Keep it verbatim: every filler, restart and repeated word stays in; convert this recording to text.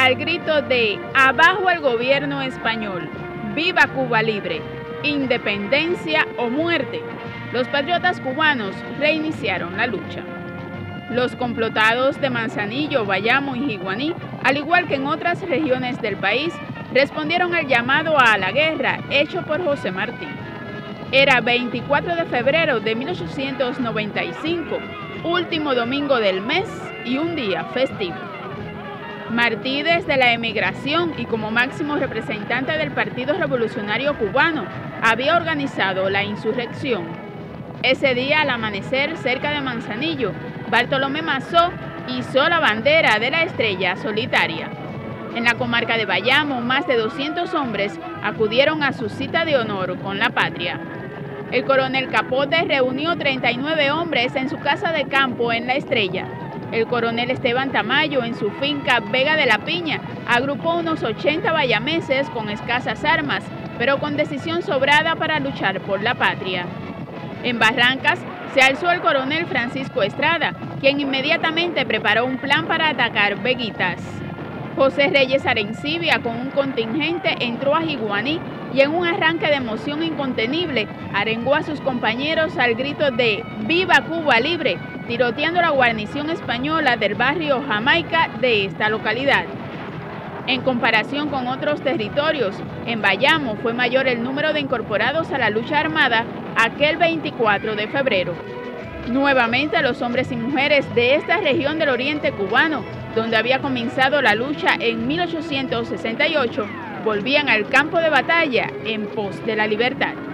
al grito de "Abajo el gobierno español, viva Cuba libre, independencia o muerte", los patriotas cubanos reiniciaron la lucha. Los complotados de Manzanillo, Bayamo y Jiguaní, al igual que en otras regiones del país, respondieron al llamado a la guerra hecho por José Martí. Era veinticuatro de febrero de mil ochocientos noventa y cinco, último domingo del mes y un día festivo. Martí, desde la emigración y como máximo representante del Partido Revolucionario Cubano, había organizado la insurrección. Ese día, al amanecer, cerca de Manzanillo, Bartolomé Mazó izó la bandera de la estrella solitaria. En la comarca de Bayamo, más de doscientos hombres acudieron a su cita de honor con la patria. El coronel Capote reunió treinta y nueve hombres en su casa de campo en La Estrella. El coronel Esteban Tamayo, en su finca Vega de la Piña, agrupó unos ochenta bayameses con escasas armas, pero con decisión sobrada para luchar por la patria. En Barrancas se alzó el coronel Francisco Estrada, quien inmediatamente preparó un plan para atacar Veguitas. José Reyes Arencibia, con un contingente, entró a Jiguaní y en un arranque de emoción incontenible arengó a sus compañeros al grito de "Viva Cuba libre", tiroteando la guarnición española del barrio Jamaica de esta localidad. En comparación con otros territorios, en Bayamo fue mayor el número de incorporados a la lucha armada aquel veinticuatro de febrero. Nuevamente, los hombres y mujeres de esta región del oriente cubano, donde había comenzado la lucha en mil ochocientos sesenta y ocho, volvían al campo de batalla en pos de la libertad.